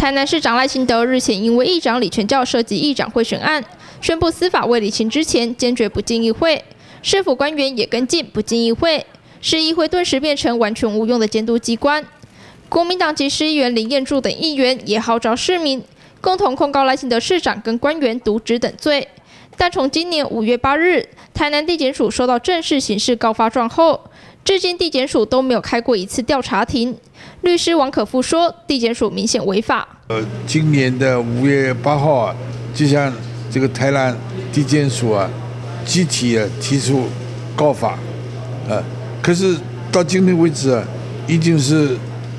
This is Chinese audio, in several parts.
台南市长赖清德日前因为议长李全教涉及议长贿选案，宣布司法未理清之前坚决不进议会，市府官员也跟进不进议会，市议会顿时变成完全无用的监督机关。国民党籍市议员林彦柱等议员也号召市民共同控告赖清德市长跟官员渎职等罪。但从今年5月8日，台南地检署收到正式刑事告发状后，至今地检署都没有开过一次调查庭。律师王可夫说，地检署明显违法。 今年的5月8号啊，就像这个台南地检署啊，集体提出告发，可是到今天为止啊，已经是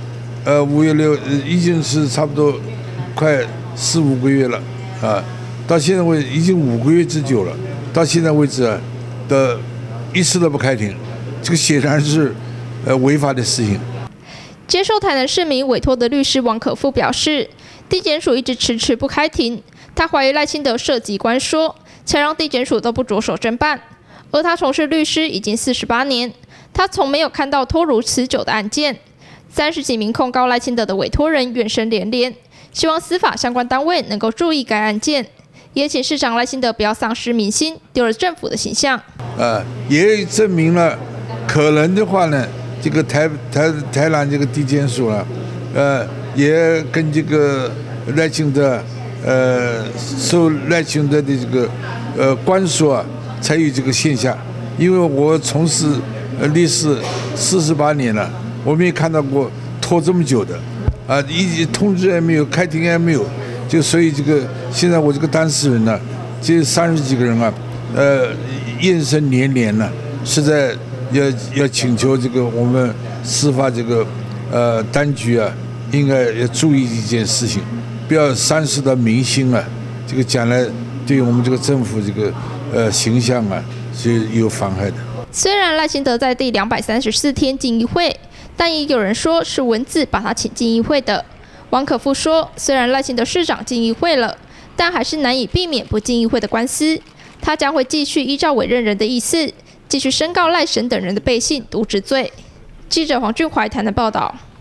5月6，已经是差不多快4、5个月了啊。到现在为止已经5个月之久了，到现在为止啊，的一次都不开庭，这个显然是违法的事情。 接受台南市民委托的律师王可夫表示，地检署一直迟迟不开庭，他怀疑赖清德涉及官说，才让地检署都不着手侦办。而他从事律师已经48年，他从没有看到拖如此久的案件。30几名控告赖清德的委托人怨声连连，希望司法相关单位能够注意该案件。也请市长赖清德不要丧失民心，丢了政府的形象。 也证明了可能的话呢，这个台南这个地检署呢，也跟这个赖清德受赖清德的这个关说啊，才有这个现象。因为我从事律师48年了，我没有看到过拖这么久的，一通知也没有，开庭也没有。就所以这个现在我这个当事人呢，这30几个人啊，怨声连连呢，实在要请求这个我们司法这个当局啊，应该要注意一件事情，不要伤失到民心啊，这个将来对我们这个政府这个形象啊是有妨害的。 虽然赖清德在第234天进议会，但也有人说是文字把他请进议会的。王可夫说，虽然赖清德市长进议会了，但还是难以避免不进议会的官司。他将会继续依照委任人的意思，继续申告赖神等人的背信渎职罪。记者黄俊怀台南报道。